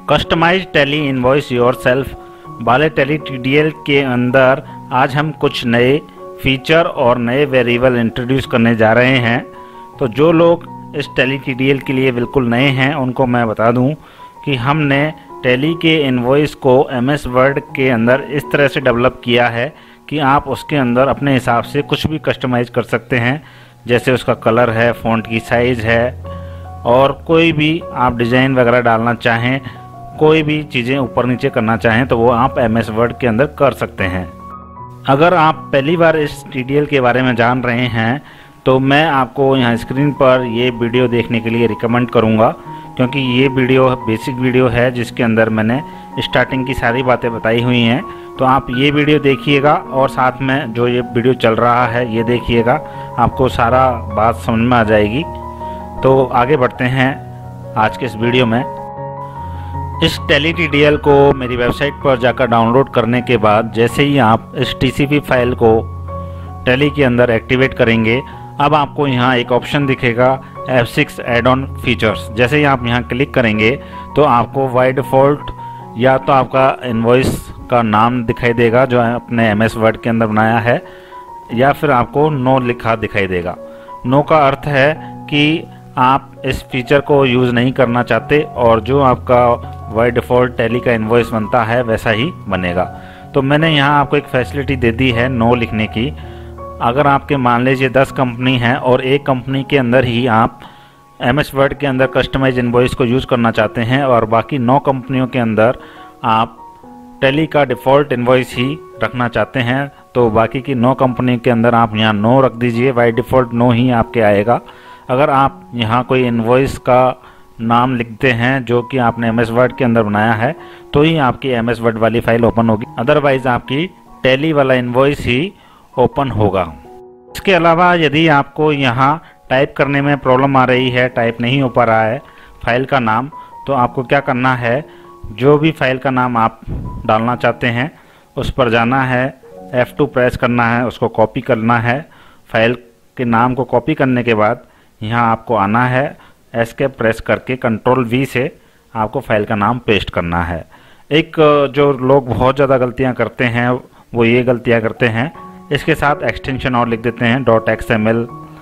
Customise Tally invoice yourself वाले Tally TDL के अंदर आज हम कुछ नए फीचर और नए वेरिएबल इंट्रोड्यूस करने जा रहे हैं। तो जो लोग इस टैली TDL के लिए बिल्कुल नए हैं उनको मैं बता दूं कि हमने टैली के इनवॉइस को MS वर्ड के अंदर इस तरह से डेवलप किया है कि आप उसके अंदर अपने हिसाब से कुछ भी कस्टमाइज कर सकते हैं, जैसे उसका कलर है, फ़ॉन्ट की साइज़ है, और कोई भी आप डिज़ाइन वगैरह डालना चाहें, कोई भी चीज़ें ऊपर नीचे करना चाहें तो वो आप MS वर्ड के अंदर कर सकते हैं। अगर आप पहली बार इस TDL के बारे में जान रहे हैं तो मैं आपको यहाँ स्क्रीन पर ये वीडियो देखने के लिए रिकमेंड करूँगा, क्योंकि ये वीडियो बेसिक वीडियो है जिसके अंदर मैंने स्टार्टिंग की सारी बातें बताई हुई हैं। तो आप ये वीडियो देखिएगा और साथ में जो ये वीडियो चल रहा है ये देखिएगा, आपको सारा बात समझ में आ जाएगी। तो आगे बढ़ते हैं आज के इस वीडियो में। इस टैली TDL को मेरी वेबसाइट पर जाकर डाउनलोड करने के बाद जैसे ही आप इस TCP फाइल को टैली के अंदर एक्टिवेट करेंगे, अब आपको यहाँ एक ऑप्शन दिखेगा F6 एड ऑन फीचर्स। जैसे ही आप यहाँ क्लिक करेंगे तो आपको बाय डिफ़ॉल्ट या तो आपका इनवॉइस का नाम दिखाई देगा जो अपने MS वर्ड के अंदर बनाया है, या फिर आपको नो लिखा दिखाई देगा। नो का अर्थ है कि आप इस फीचर को यूज़ नहीं करना चाहते और जो आपका बाय डिफ़ॉल्ट टैली का इनवॉइस बनता है वैसा ही बनेगा। तो मैंने यहाँ आपको एक फैसिलिटी दे दी है नो लिखने की। अगर आपके मान लीजिए 10 कंपनी हैं और एक कंपनी के अंदर ही आप MS वर्ड के अंदर कस्टमाइज इनवॉइस को यूज़ करना चाहते हैं और बाकी 9 कंपनियों के अंदर आप टैली का डिफ़ॉल्ट इनवॉइस ही रखना चाहते हैं, तो बाकी की 9 कंपनी के अंदर आप यहाँ नो रख दीजिए। बाय डिफ़ॉल्ट नो ही आपके आएगा। अगर आप यहाँ कोई इनवॉइस का नाम लिखते हैं जो कि आपने MS वर्ड के अंदर बनाया है तो ही आपकी MS वर्ड वाली फाइल ओपन होगी, अदरवाइज़ आपकी टैली वाला इनवॉइस ही ओपन होगा। इसके अलावा यदि आपको यहाँ टाइप करने में प्रॉब्लम आ रही है, टाइप नहीं हो पा रहा है फाइल का नाम, तो आपको क्या करना है, जो भी फाइल का नाम आप डालना चाहते हैं उस पर जाना है, F2 प्रेस करना है, उसको कॉपी करना है। फाइल के नाम को कॉपी करने के बाद यहाँ आपको आना है, एस्केप प्रेस करके Ctrl V से आपको फाइल का नाम पेस्ट करना है। एक जो लोग बहुत ज़्यादा गलतियाँ करते हैं वो ये गलतियाँ करते हैं, इसके साथ एक्सटेंशन और लिख देते हैं .xml,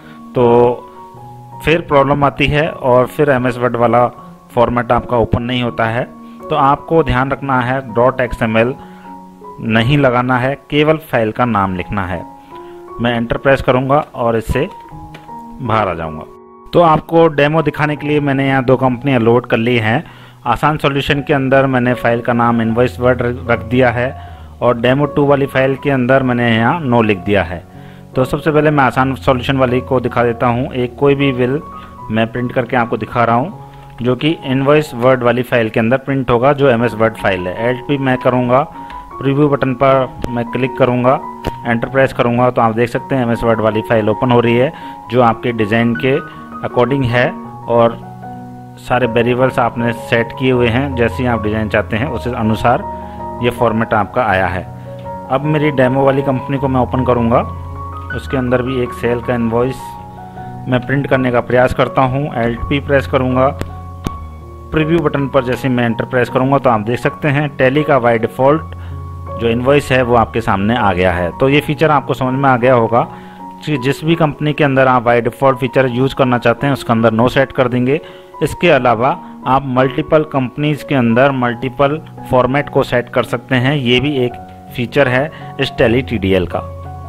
तो फिर प्रॉब्लम आती है और फिर MS वर्ड वाला फॉर्मेट आपका ओपन नहीं होता है। तो आपको ध्यान रखना है .xml नहीं लगाना है, केवल फाइल का नाम लिखना है। मैं एंटर प्रेस करूँगा और इससे बाहर आ जाऊँगा। तो आपको डेमो दिखाने के लिए मैंने यहाँ 2 कंपनियाँ लोड कर ली हैं। आसान सॉल्यूशन के अंदर मैंने फाइल का नाम इनवॉइस वर्ड रख दिया है और डेमो 2 वाली फाइल के अंदर मैंने यहाँ नो लिख दिया है। तो सबसे पहले मैं आसान सॉल्यूशन वाली को दिखा देता हूँ। एक कोई भी बिल मैं प्रिंट करके आपको दिखा रहा हूँ जो कि इनवॉइस वर्ड वाली फाइल के अंदर प्रिंट होगा, जो MS वर्ड फाइल है। Alt मैं करूँगा, प्रीव्यू बटन पर मैं क्लिक करूँगा, एंटर प्रेस करूँगा तो आप देख सकते हैं MS वर्ड वाली फाइल ओपन हो रही है जो आपके डिज़ाइन के अकॉर्डिंग है और सारे वेरिएबल्स आपने सेट किए हुए हैं। जैसे ही आप डिज़ाइन चाहते हैं उस अनुसार ये फॉर्मेट आपका आया है। अब मेरी डेमो वाली कंपनी को मैं ओपन करूँगा, उसके अंदर भी एक सेल का इनवॉइस मैं प्रिंट करने का प्रयास करता हूँ। Alt प्रेस करूँगा, प्रीव्यू बटन पर जैसे मैं एंटर प्रेस करूँगा तो आप देख सकते हैं टैली का बाय डिफ़ॉल्ट जो इनवॉइस है वो आपके सामने आ गया है। तो ये फीचर आपको समझ में आ गया होगा कि जिस भी कंपनी के अंदर आप बाय डिफ़ॉल्ट फीचर यूज़ करना चाहते हैं उसके अंदर नो सेट कर देंगे। इसके अलावा आप मल्टीपल कंपनीज़ के अंदर मल्टीपल फॉर्मेट को सेट कर सकते हैं। ये भी एक फीचर है इस टैली TDL का।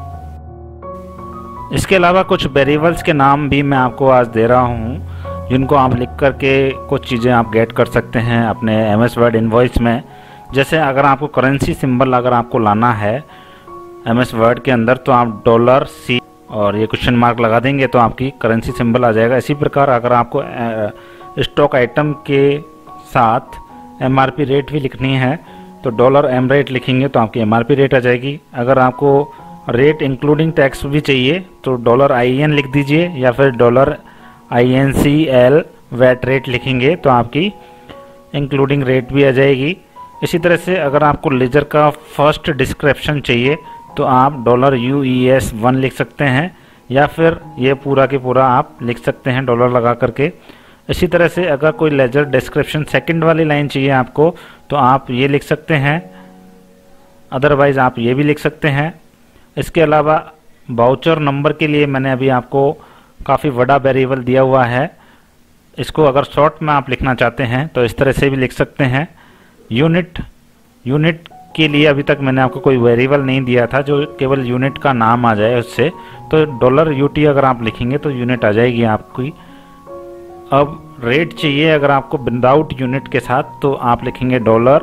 इसके अलावा कुछ वेरिएबल्स के नाम भी मैं आपको आज दे रहा हूँ जिनको आप लिख करके कुछ चीज़ें आप गेट कर सकते हैं अपने MS वर्ड इनवॉइस में। जैसे अगर आपको करेंसी सिंबल अगर आपको लाना है MS वर्ड के अंदर तो आप $C और ये क्वेश्चन मार्क लगा देंगे तो आपकी करेंसी सिंबल आ जाएगा। इसी प्रकार अगर आपको स्टॉक आइटम के साथ MRP रेट भी लिखनी है तो $M रेट लिखेंगे तो आपकी MRP रेट आ जाएगी। अगर आपको रेट इंक्लूडिंग टैक्स भी चाहिए तो $IN लिख दीजिए या फिर $INCL वैट रेट लिखेंगे तो आपकी इंक्लूडिंग रेट भी आ जाएगी। इसी तरह से अगर आपको लेजर का फर्स्ट डिस्क्रिप्शन चाहिए तो आप $UES1 लिख सकते हैं या फिर ये पूरा के पूरा आप लिख सकते हैं डॉलर लगा करके इसी तरह से अगर कोई लेजर डिस्क्रिप्शन सेकंड वाली लाइन चाहिए आपको तो आप ये लिख सकते हैं, अदरवाइज आप ये भी लिख सकते हैं। इसके अलावा वाउचर नंबर के लिए मैंने अभी आपको काफ़ी बड़ा वेरिएबल दिया हुआ है। इसको अगर शॉर्ट में आप लिखना चाहते हैं तो इस तरह से भी लिख सकते हैं। यूनिट के लिए अभी तक मैंने आपको कोई वेरिएबल नहीं दिया था जो केवल यूनिट का नाम आ जाए उससे, तो $UT अगर आप लिखेंगे तो यूनिट आ जाएगी आपकी। अब रेट चाहिए अगर आपको विदाउट यूनिट के साथ तो आप लिखेंगे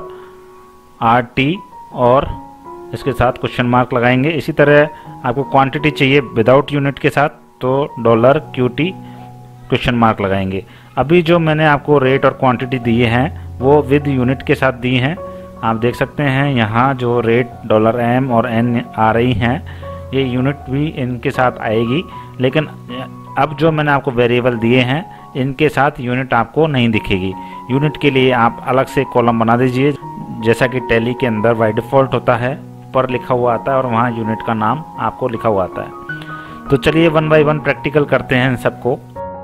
$RT और इसके साथ क्वेश्चन मार्क लगाएंगे। इसी तरह आपको क्वांटिटी चाहिए विदाउट यूनिट के साथ तो $QT क्वेश्चन मार्क लगाएंगे। अभी जो मैंने आपको रेट और क्वांटिटी दिए हैं वो विद यूनिट के साथ दिए हैं। आप देख सकते हैं यहाँ जो रेट $M और N आ रही हैं ये यूनिट भी इनके साथ आएगी, लेकिन अब जो मैंने आपको वेरिएबल दिए हैं इनके साथ यूनिट आपको नहीं दिखेगी। यूनिट के लिए आप अलग से कॉलम बना दीजिए, जैसा कि टैली के अंदर बाय डिफ़ॉल्ट होता है, पर लिखा हुआ आता है और वहाँ यूनिट का नाम आपको लिखा हुआ आता है। तो चलिए 1 बाय 1 प्रैक्टिकल करते हैं इन सबको।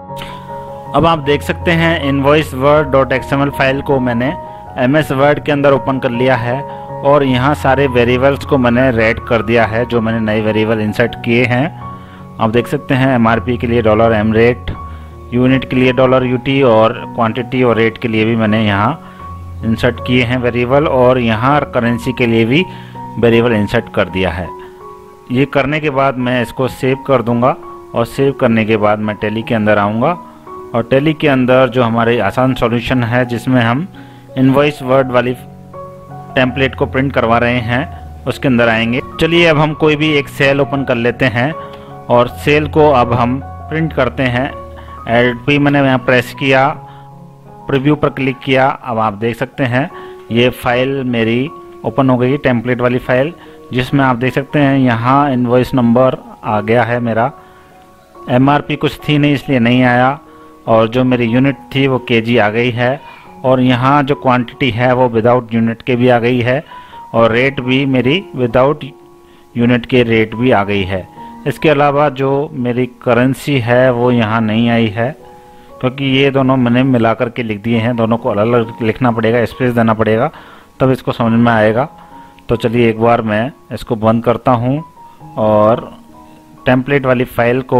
अब आप देख सकते हैं invoiceword.xml फाइल को मैंने MS वर्ड के अंदर ओपन कर लिया है और यहाँ सारे वेरिएबल्स को मैंने रेड कर दिया है जो मैंने नए वेरिएबल इंसर्ट किए हैं। आप देख सकते हैं MRP के लिए $M रेट, यूनिट के लिए $UT और क्वांटिटी और रेट के लिए भी मैंने यहाँ इंसर्ट किए हैं वेरिएबल, और यहाँ करेंसी के लिए भी वेरिएबल इंसर्ट कर दिया है। ये करने के बाद मैं इसको सेव कर दूंगा और सेव करने के बाद मैं टैली के अंदर आऊँगा और टैली के अंदर जो हमारे आसान सॉल्यूशन है जिसमें हम इनवॉइस वर्ड वाली टेम्पलेट को प्रिंट करवा रहे हैं उसके अंदर आएंगे। चलिए अब हम कोई भी एक सेल ओपन कर लेते हैं और सेल को अब हम प्रिंट करते हैं। Alt+P मैंने यहाँ प्रेस किया, प्रीव्यू पर क्लिक किया। अब आप देख सकते हैं ये फाइल मेरी ओपन हो गई, टेम्पलेट वाली फाइल, जिसमें आप देख सकते हैं यहाँ इनवॉइस नंबर आ गया है मेरा। MRP कुछ थी नहीं इसलिए नहीं आया, और जो मेरी यूनिट थी वो kg आ गई है, और यहाँ जो क्वांटिटी है वो विदाउट यूनिट के भी आ गई है, और रेट भी मेरी विदाउट यूनिट के रेट भी आ गई है। इसके अलावा जो मेरी करेंसी है वो यहाँ नहीं आई है, क्योंकि ये दोनों मैंने मिला कर के लिख दिए हैं। दोनों को अलग अलग लिखना पड़ेगा, स्पेस देना पड़ेगा, तब इसको समझ में आएगा। तो चलिए एक बार मैं इसको बंद करता हूँ और टेम्पलेट वाली फाइल को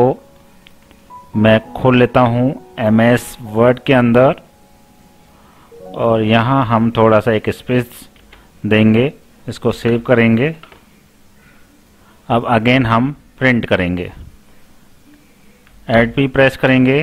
मैं खोल लेता हूँ MS वर्ड के अंदर, और यहाँ हम थोड़ा सा एक स्पेस देंगे, इसको सेव करेंगे। अब अगेन हम प्रिंट करेंगे, Alt+P प्रेस करेंगे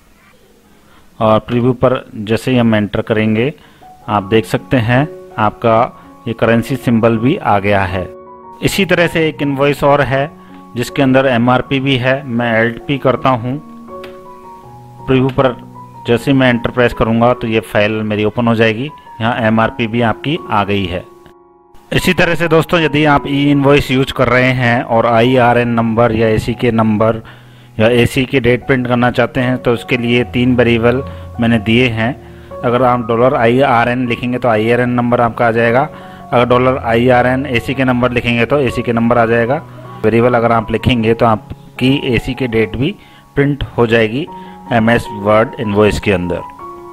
और प्रीव्यू पर जैसे ही हम एंटर करेंगे आप देख सकते हैं आपका ये करेंसी सिंबल भी आ गया है। इसी तरह से एक इनवॉइस और है जिसके अंदर MRP भी है। मैं Alt+P करता हूँ, प्रीव्यू पर जैसे मैं एंटर प्रेस करूँगा तो ये फाइल मेरी ओपन हो जाएगी। यहाँ MRP भी आपकी आ गई है। इसी तरह से दोस्तों यदि आप ई-इनवॉइस यूज कर रहे हैं और IRN नंबर या AC के नंबर या AC की डेट प्रिंट करना चाहते हैं तो उसके लिए 3 वेरिएबल मैंने दिए हैं। अगर आप $IRN लिखेंगे तो IRN नंबर आपका आ जाएगा, अगर $IRN AC के नंबर लिखेंगे तो AC के नंबर आ जाएगा। वेरिएबल अगर आप लिखेंगे तो आपकी AC की डेट भी प्रिंट हो जाएगी MS वर्ड इनवॉइस के अंदर।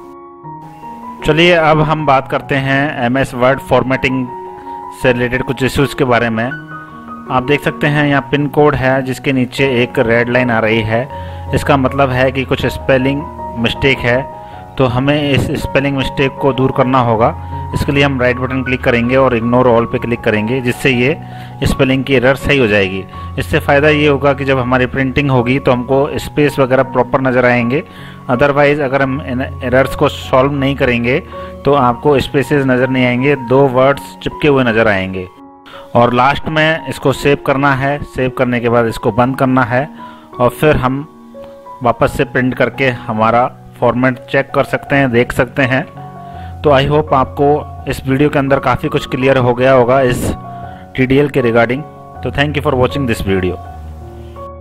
चलिए अब हम बात करते हैं MS वर्ड फॉर्मेटिंग से रिलेटेड कुछ इश्यूज के बारे में। आप देख सकते हैं यहाँ पिन कोड है जिसके नीचे एक रेड लाइन आ रही है। इसका मतलब है कि कुछ स्पेलिंग मिस्टेक है, तो हमें इस स्पेलिंग मिस्टेक को दूर करना होगा। इसके लिए हम राइट बटन क्लिक करेंगे और इग्नोर ऑल पे क्लिक करेंगे, जिससे ये स्पेलिंग की एरर सही हो जाएगी। इससे फ़ायदा ये होगा कि जब हमारी प्रिंटिंग होगी तो हमको स्पेस वगैरह प्रॉपर नज़र आएंगे। अदरवाइज़ अगर हम इन एरर्स को सॉल्व नहीं करेंगे तो आपको स्पेसेस नज़र नहीं आएंगे, 2 वर्ड्स चिपके हुए नज़र आएंगे। और लास्ट में इसको सेव करना है। सेव करने के बाद इसको बंद करना है और फिर हम वापस से प्रिंट करके हमारा फॉर्मेट चेक कर सकते हैं, देख सकते हैं। तो आई होप आपको इस वीडियो के अंदर काफ़ी कुछ क्लियर हो गया होगा इस TDL के रिगार्डिंग। तो thank you for watching this video.